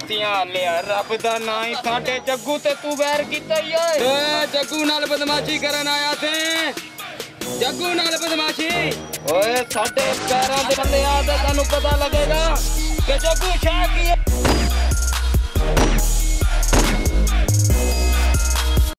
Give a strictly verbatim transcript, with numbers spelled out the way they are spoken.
गलतियां लिया रब दा ना ही साडे जग्गू ते तू वैर कीता ही है। ओए जग्गू नाल बदमाशी करन आया थे, जग्गू नाल बदमाशी। ओए साडे पैरां दे थल्ले आ ते तैनू पता लगेगा कि जग्गू शाह की है।